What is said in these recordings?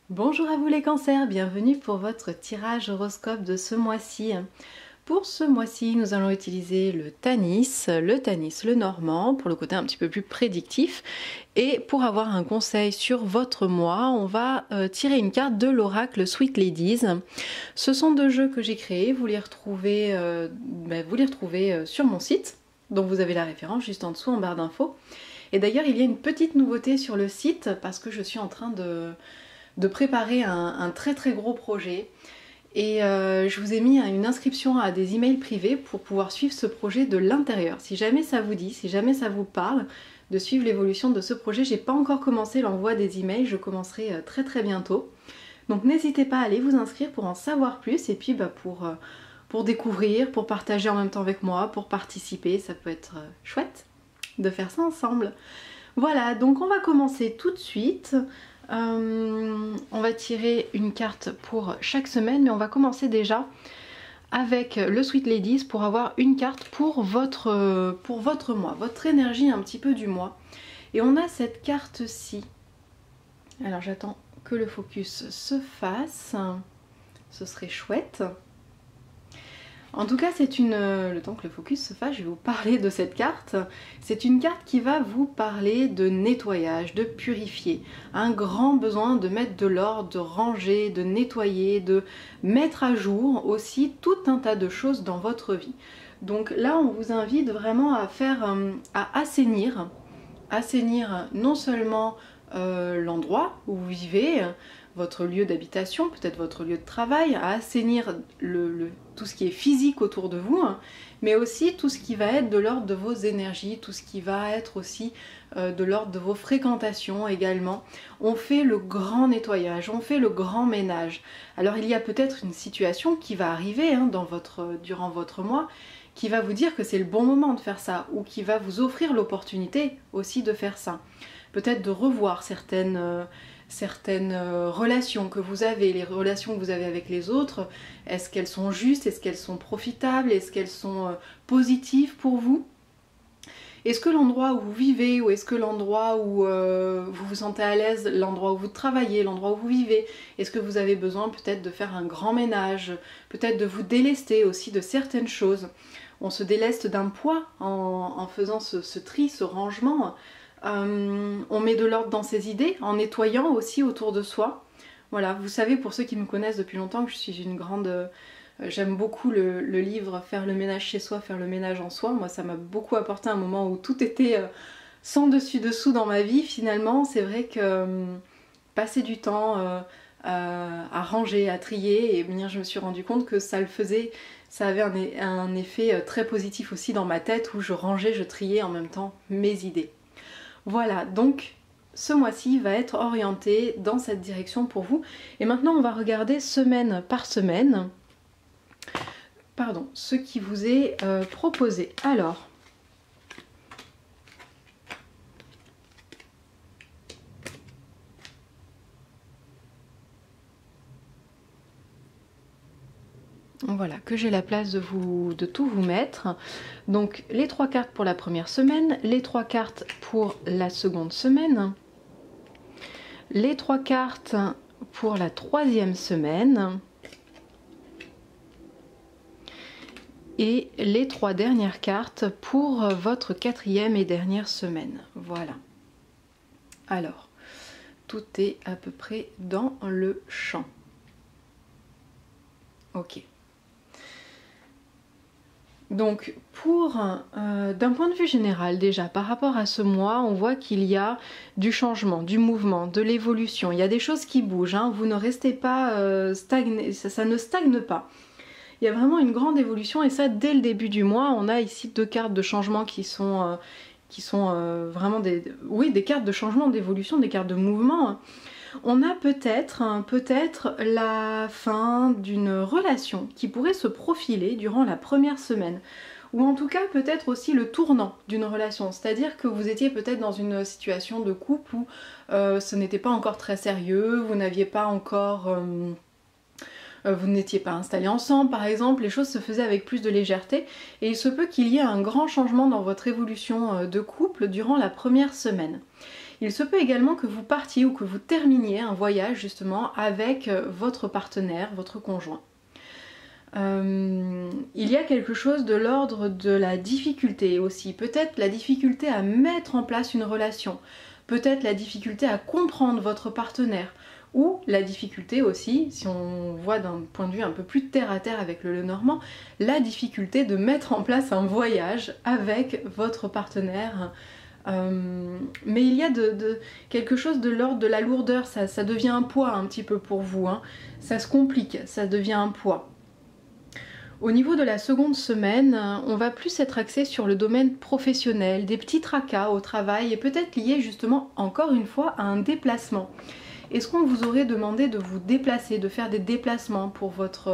Bonjour à vous les cancers, bienvenue pour votre tirage horoscope de ce mois-ci. Pour ce mois-ci, nous allons utiliser le Tanis, le normand, pour le côté un petit peu plus prédictif. Et pour avoir un conseil sur votre mois, on va tirer une carte de l'oracle Sweet Ladies. Ce sont deux jeux que j'ai créés, vous les retrouvez sur mon site, dont vous avez la référence juste en dessous en barre d'infos. Et d'ailleurs, il y a une petite nouveauté sur le site, parce que je suis en train de préparer un très gros projet. Et je vous ai mis une inscription à des emails privés pour pouvoir suivre ce projet de l'intérieur. Si jamais ça vous dit, si jamais ça vous parle de suivre l'évolution de ce projet, j'ai pas encore commencé l'envoi des emails, je commencerai très bientôt. Donc n'hésitez pas à aller vous inscrire pour en savoir plus et puis pour découvrir, pour partager en même temps avec moi, pour participer, ça peut être chouette de faire ça ensemble. Voilà, donc on va commencer tout de suite. On va tirer une carte pour chaque semaine, mais on va commencer déjà avec le Sweet Ladies pour avoir une carte pour votre mois, votre énergie un petit peu du mois. Et on a cette carte-ci. Alors j'attends que le focus se fasse. Ce serait chouette. En tout cas, le temps que le focus se fasse, je vais vous parler de cette carte. C'est une carte qui va vous parler de nettoyage, de purifier. Un grand besoin de mettre de l'ordre, de ranger, de nettoyer, de mettre à jour aussi tout un tas de choses dans votre vie. Donc là, on vous invite vraiment à assainir non seulement l'endroit où vous vivez, votre lieu d'habitation, peut-être votre lieu de travail, à assainir tout ce qui est physique autour de vous, hein, mais aussi tout ce qui va être de l'ordre de vos énergies, tout ce qui va être aussi de l'ordre de vos fréquentations également. On fait le grand nettoyage, on fait le grand ménage. Alors il y a peut-être une situation qui va arriver hein, durant votre mois, qui va vous dire que c'est le bon moment de faire ça, ou qui va vous offrir l'opportunité aussi de faire ça. Peut-être de revoir certaines relations que vous avez, les relations que vous avez avec les autres, est-ce qu'elles sont justes, est-ce qu'elles sont profitables, est-ce qu'elles sont positives pour vous? Est-ce que l'endroit où vous vivez, ou est-ce que l'endroit où vous vous sentez à l'aise, l'endroit où vous travaillez, l'endroit où vous vivez, est-ce que vous avez besoin peut-être de faire un grand ménage, peut-être de vous délester aussi de certaines choses? On se déleste d'un poids en faisant ce tri, ce rangement. On met de l'ordre dans ses idées, en nettoyant aussi autour de soi. Voilà, vous savez, pour ceux qui me connaissent depuis longtemps, que je suis une grande... j'aime beaucoup le livre Faire le ménage chez soi, faire le ménage en soi. Moi, ça m'a beaucoup apporté un moment où tout était sans dessus-dessous dans ma vie. Finalement, c'est vrai que passer du temps à ranger, à trier, et bien, je me suis rendu compte que ça avait un effet très positif aussi dans ma tête, où je rangeais, je triais en même temps mes idées. Voilà, donc ce mois-ci va être orienté dans cette direction pour vous. Et maintenant, on va regarder semaine par semaine, ce qui vous est proposé. Alors, voilà, que j'ai la place de tout vous mettre. Donc les 3 cartes pour la première semaine, les 3 cartes pour la seconde semaine, les 3 cartes pour la troisième semaine et les 3 dernières cartes pour votre quatrième et dernière semaine. Voilà. Alors, tout est à peu près dans le champ. Ok. Donc d'un point de vue général déjà, par rapport à ce mois, on voit qu'il y a du changement, du mouvement, de l'évolution. Il y a des choses qui bougent, hein. Vous ne restez pas stagné, ça ne stagne pas. Il y a vraiment une grande évolution et ça dès le début du mois. On a ici 2 cartes de changement qui sont vraiment des cartes de changement, d'évolution, des cartes de mouvement, hein. On a peut-être la fin d'une relation qui pourrait se profiler durant la première semaine. Ou en tout cas peut-être aussi le tournant d'une relation. C'est-à-dire que vous étiez peut-être dans une situation de couple où ce n'était pas encore très sérieux, vous n'aviez pas encore... vous n'étiez pas installés ensemble par exemple, les choses se faisaient avec plus de légèreté et il se peut qu'il y ait un grand changement dans votre évolution de couple durant la première semaine. Il se peut également que vous partiez ou que vous terminiez un voyage justement avec votre partenaire, votre conjoint. Il y a quelque chose de l'ordre de la difficulté aussi, peut-être la difficulté à mettre en place une relation, peut-être la difficulté à comprendre votre partenaire, ou la difficulté aussi, si on voit d'un point de vue un peu plus terre à terre avec le Lenormand, la difficulté de mettre en place un voyage avec votre partenaire. Mais il y a quelque chose de l'ordre de la lourdeur, ça devient un poids un petit peu pour vous, hein. Ça se complique, ça devient un poids. Au niveau de la seconde semaine, on va plus être axé sur le domaine professionnel, des petits tracas au travail et peut-être liés justement encore une fois à un déplacement. Est-ce qu'on vous aurait demandé de vous déplacer, de faire des déplacements pour votre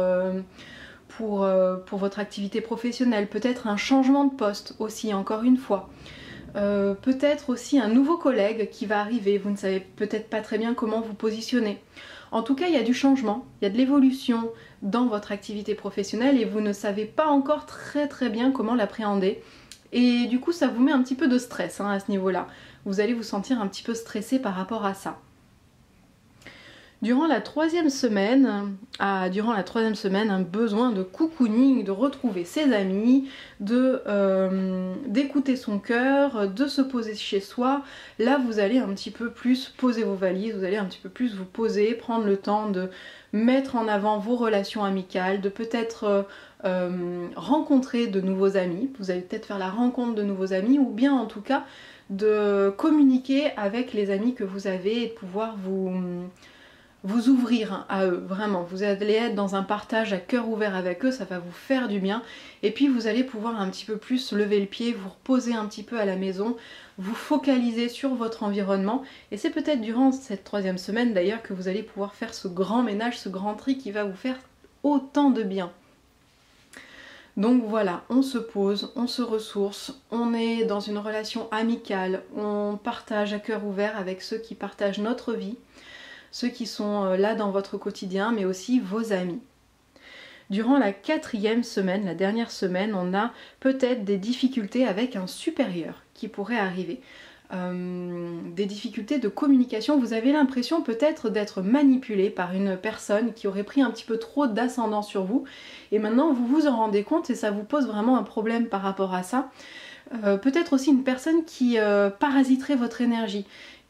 activité professionnelle, peut-être un changement de poste aussi encore une fois. Peut-être aussi un nouveau collègue qui va arriver, vous ne savez peut-être pas très bien comment vous positionner. En tout cas, il y a du changement, il y a de l'évolution dans votre activité professionnelle et vous ne savez pas encore très bien comment l'appréhender. Et du coup, ça vous met un petit peu de stress à ce niveau-là. Vous allez vous sentir un petit peu stressé par rapport à ça. Durant la troisième semaine, un besoin de cocooning, de retrouver ses amis, d'écouter son cœur, de se poser chez soi. Là, vous allez un petit peu plus poser vos valises, vous allez un petit peu plus vous poser, prendre le temps de mettre en avant vos relations amicales, de peut-être rencontrer de nouveaux amis. Vous allez peut-être faire la rencontre de nouveaux amis ou bien en tout cas de communiquer avec les amis que vous avez et de pouvoir vous ouvrir à eux, vraiment. Vous allez être dans un partage à cœur ouvert avec eux, ça va vous faire du bien. Et puis vous allez pouvoir un petit peu plus lever le pied, vous reposer un petit peu à la maison, vous focaliser sur votre environnement. Et c'est peut-être durant cette troisième semaine d'ailleurs que vous allez pouvoir faire ce grand ménage, ce grand tri qui va vous faire autant de bien. Donc voilà, on se pose, on se ressource, on est dans une relation amicale, on partage à cœur ouvert avec ceux qui partagent notre vie, ceux qui sont là dans votre quotidien, mais aussi vos amis. Durant la quatrième semaine, la dernière semaine, on a peut-être des difficultés avec un supérieur qui pourrait arriver. Des difficultés de communication. Vous avez l'impression peut-être d'être manipulé par une personne qui aurait pris un petit peu trop d'ascendant sur vous. Et maintenant, vous vous en rendez compte et ça vous pose vraiment un problème par rapport à ça. Peut-être aussi une personne qui parasiterait votre énergie,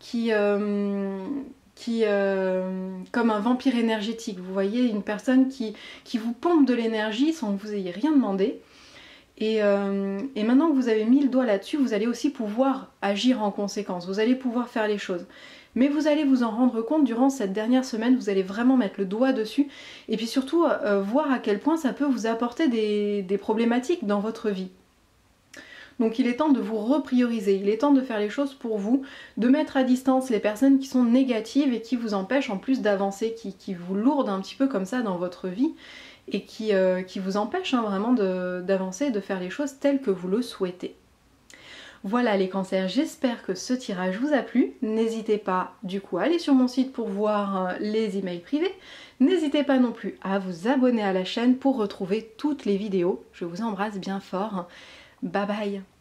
comme un vampire énergétique, vous voyez, une personne qui vous pompe de l'énergie sans que vous ayez rien demandé. Et maintenant que vous avez mis le doigt là-dessus, vous allez aussi pouvoir agir en conséquence, vous allez pouvoir faire les choses. Mais vous allez vous en rendre compte durant cette dernière semaine, vous allez vraiment mettre le doigt dessus et puis surtout voir à quel point ça peut vous apporter des problématiques dans votre vie. Donc il est temps de vous reprioriser, il est temps de faire les choses pour vous, de mettre à distance les personnes qui sont négatives et qui vous empêchent en plus d'avancer, qui vous lourdent un petit peu comme ça dans votre vie et qui vous empêchent vraiment d'avancer et de faire les choses telles que vous le souhaitez. Voilà les cancers, j'espère que ce tirage vous a plu. N'hésitez pas du coup à aller sur mon site pour voir les emails privés. N'hésitez pas non plus à vous abonner à la chaîne pour retrouver toutes les vidéos. Je vous embrasse bien fort. Bye bye.